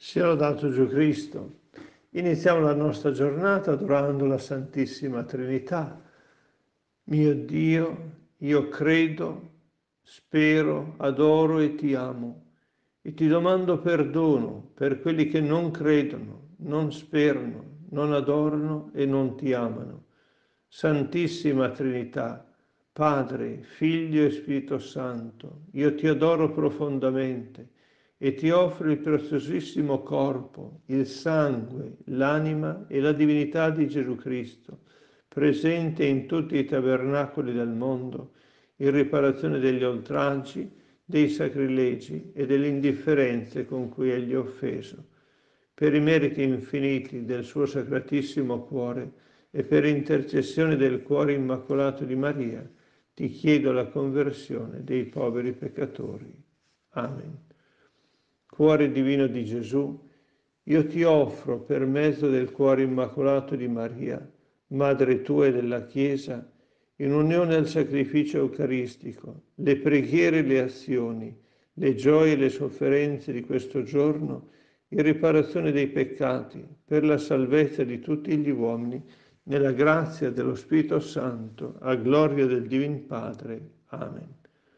Sia lodato Gesù Cristo. Iniziamo la nostra giornata adorando la Santissima Trinità. Mio Dio, io credo, spero, adoro e ti amo. E ti domando perdono per quelli che non credono, non sperano, non adorano e non ti amano. Santissima Trinità, Padre, Figlio e Spirito Santo, io ti adoro profondamente e ti offro il preziosissimo corpo, il sangue, l'anima e la divinità di Gesù Cristo, presente in tutti i tabernacoli del mondo, in riparazione degli oltraggi, dei sacrilegi e delle indifferenze con cui egli è offeso. Per i meriti infiniti del suo sacratissimo cuore e per intercessione del cuore immacolato di Maria, ti chiedo la conversione dei poveri peccatori. Amen. Cuore divino di Gesù, io ti offro per mezzo del cuore immacolato di Maria, Madre tua e della Chiesa, in unione al sacrificio eucaristico, le preghiere e le azioni, le gioie e le sofferenze di questo giorno, in riparazione dei peccati, per la salvezza di tutti gli uomini, nella grazia dello Spirito Santo, a gloria del Divin Padre. Amen.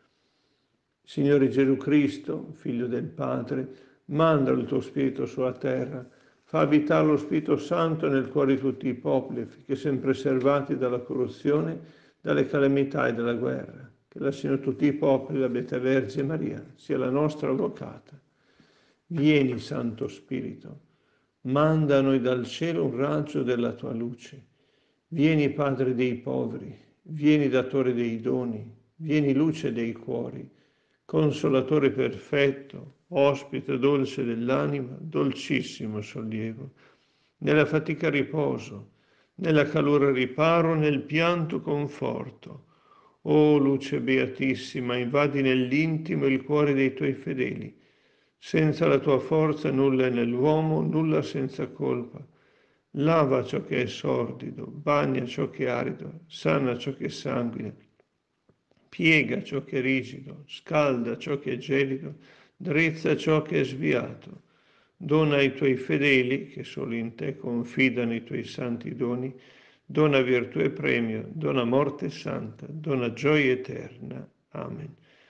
Signore Gesù Cristo, Figlio del Padre, manda il tuo Spirito sulla terra, fa abitare lo Spirito Santo nel cuore di tutti i popoli, affinché siano preservati dalla corruzione, dalle calamità e dalla guerra. Che la Signore tutti i popoli, la Beata Vergine Maria, sia la nostra avvocata. Vieni, Santo Spirito, manda a noi dal cielo un raggio della tua luce. Vieni, Padre dei poveri, vieni, Datore dei doni, vieni, luce dei cuori, Consolatore perfetto, ospite dolce dell'anima, dolcissimo sollievo, nella fatica riposo, nella calore riparo, nel pianto conforto. O luce beatissima, invadi nell'intimo il cuore dei tuoi fedeli. Senza la tua forza nulla è nell'uomo, nulla senza colpa. Lava ciò che è sordido, bagna ciò che è arido, sana ciò che è sanguine, piega ciò che è rigido, scalda ciò che è gelido, drizza ciò che è sviato. Dona ai tuoi fedeli, che solo in te confidano i tuoi santi doni, dona virtù e premio, dona morte santa, dona gioia eterna. Amen.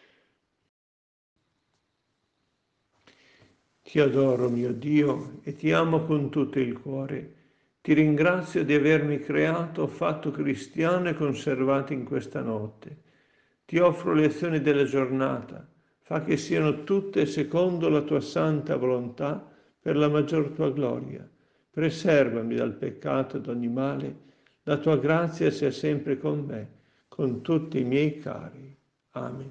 Ti adoro, mio Dio, e ti amo con tutto il cuore. Ti ringrazio di avermi creato, fatto cristiano e conservato in questa notte. Ti offro le azioni della giornata, fa che siano tutte secondo la tua santa volontà per la maggior tua gloria. Preservami dal peccato e da ogni male, la tua grazia sia sempre con me, con tutti i miei cari. Amen.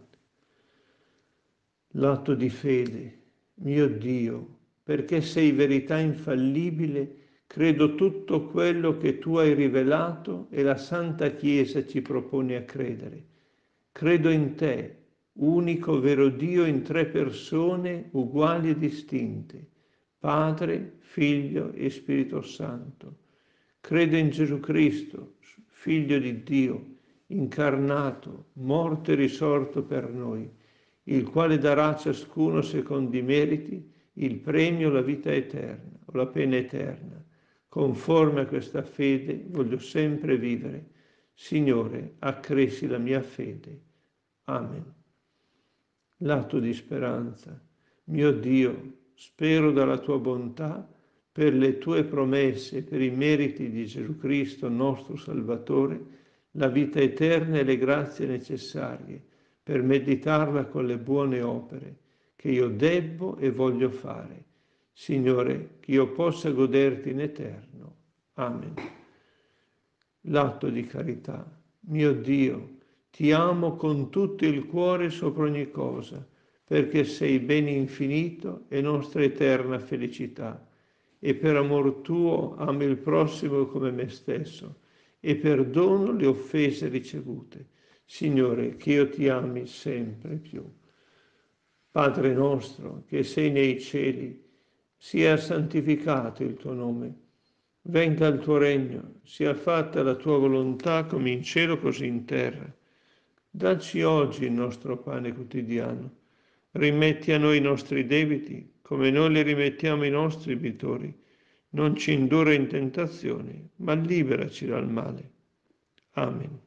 L'atto di fede, mio Dio, perché sei verità infallibile, credo tutto quello che tu hai rivelato e la Santa Chiesa ci propone a credere. Credo in te, unico vero Dio in tre persone uguali e distinte, Padre, Figlio e Spirito Santo. Credo in Gesù Cristo, Figlio di Dio, incarnato, morto e risorto per noi, il quale darà a ciascuno secondo i meriti il premio, la vita eterna o la pena eterna. Conforme a questa fede voglio sempre vivere. Signore, accresci la mia fede. Amen. L'atto di speranza. Mio Dio, spero dalla tua bontà, per le tue promesse, per i meriti di Gesù Cristo, nostro Salvatore, la vita eterna e le grazie necessarie, per meditarla con le buone opere che io debbo e voglio fare. Signore, che io possa goderti in eterno. Amen. L'atto di carità. Mio Dio, ti amo con tutto il cuore sopra ogni cosa, perché sei bene infinito e nostra eterna felicità. E per amor tuo amo il prossimo come me stesso e perdono le offese ricevute. Signore, che io ti ami sempre più. Padre nostro, che sei nei cieli, sia santificato il tuo nome. Venga il tuo regno, sia fatta la tua volontà come in cielo così in terra. Dacci oggi il nostro pane quotidiano. Rimetti a noi i nostri debiti, come noi li rimettiamo ai nostri debitori. Non ci indurre in tentazione, ma liberaci dal male. Amen.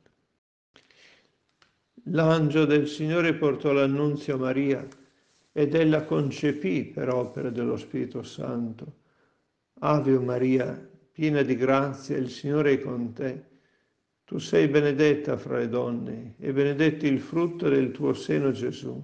L'angelo del Signore portò l'annunzio a Maria ed ella concepì per opera dello Spirito Santo. Ave Maria, piena di grazia, il Signore è con te. Tu sei benedetta fra le donne e benedetto il frutto del tuo seno, Gesù.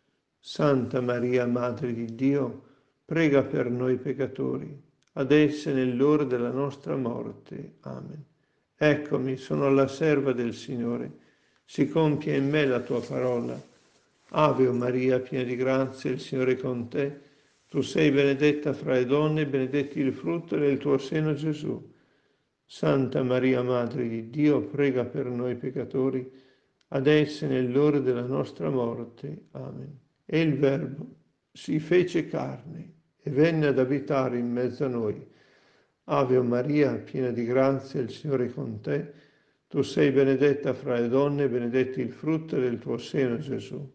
Santa Maria, Madre di Dio, prega per noi peccatori, adesso e nell'ora della nostra morte. Amen. Eccomi, sono la serva del Signore. Si compia in me la tua parola. Ave Maria, piena di grazia, il Signore è con te. Tu sei benedetta fra le donne e benedetto il frutto del tuo seno, Gesù. Santa Maria, Madre di Dio, prega per noi peccatori, adesso e nell'ora della nostra morte. Amen. E il Verbo si fece carne e venne ad abitare in mezzo a noi. Ave Maria, piena di grazia, il Signore è con te. Tu sei benedetta fra le donne e benedetto il frutto del tuo seno, Gesù.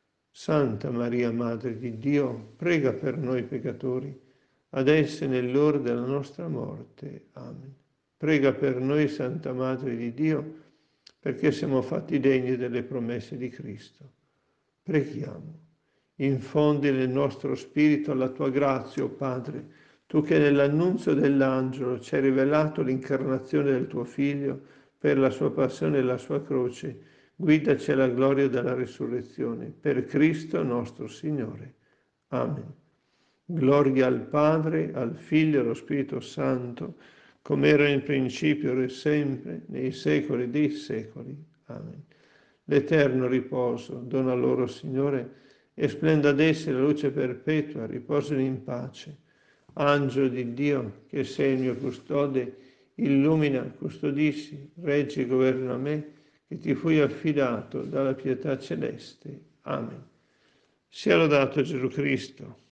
Santa Maria, Madre di Dio, prega per noi peccatori, adesso e nell'ora della nostra morte. Amen. Prega per noi, Santa Madre di Dio, perché siamo fatti degni delle promesse di Cristo. Preghiamo. Infondi nel nostro spirito la tua grazia, o Padre, tu che nell'annunzio dell'angelo ci hai rivelato l'incarnazione del tuo Figlio per la sua passione e la sua croce, guidaci alla gloria della risurrezione, per Cristo nostro Signore. Amen. Gloria al Padre, al Figlio e allo Spirito Santo, come era in principio, ora e sempre, nei secoli dei secoli. Amen. L'eterno riposo dona loro, Signore, e splenda ad essi la luce perpetua, riposino in pace. Angelo di Dio, che sei il mio custode, illumina, custodisci, reggi e governa me, che ti fui affidato dalla pietà celeste. Amen. Sia lodato Gesù Cristo.